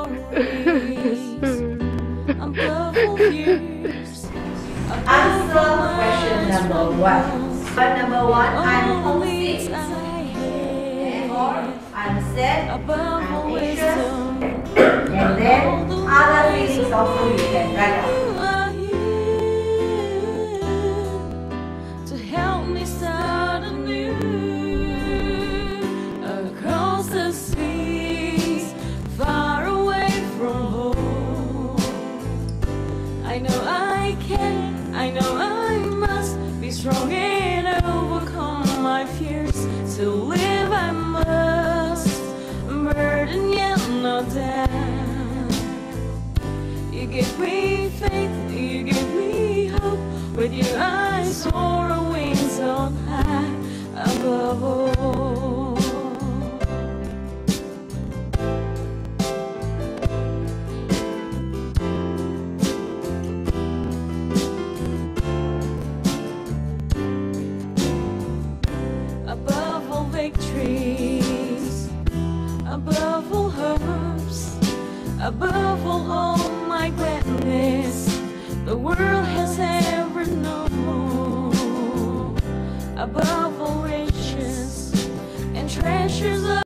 Answer question number one. Number one, I'm homesick, or I'm sad, I'm anxious, and then other feelings also you can write down. To help me start anew across the seas, far away from home. I know I can, I know I must be strong and overcome my fears. To live I must, burden yet not down. You give me faith, you give me hope. With your eyes soar wings on high above all. Above all victories, above all hopes, above all